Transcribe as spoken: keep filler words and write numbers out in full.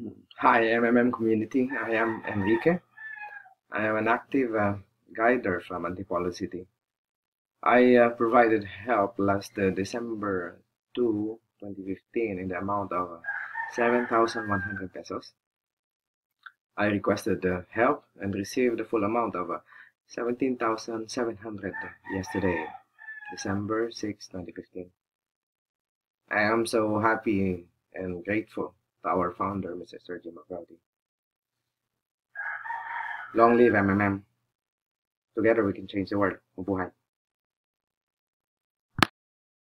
Hi, M M M community. I am Enrique. I am an active uh, guider from Antipolo City. I uh, provided help last uh, December second, twenty fifteen in the amount of seven thousand one hundred pesos. I requested uh, help and received the full amount of uh, seventeen thousand seven hundred yesterday, December sixth, twenty fifteen. I am so happy and grateful to our founder, Mister Sergio Macroti. Long live M M M. Together we can change the world. Mabuhay.